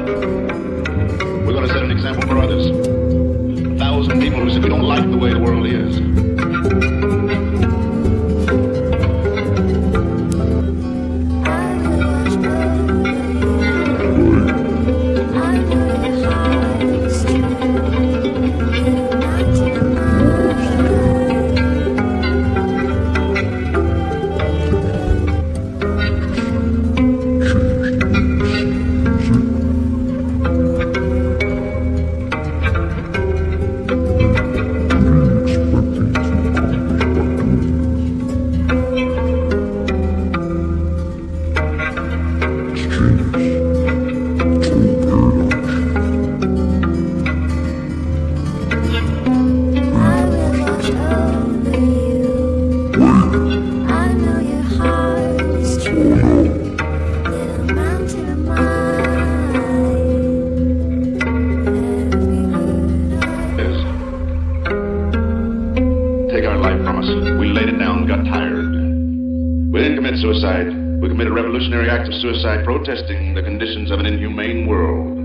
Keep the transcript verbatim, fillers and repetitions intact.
We're going to set an example for others. A thousand people who simply don't like the way the world is. Suicide. We committed a revolutionary act of suicide protesting the conditions of an inhumane world.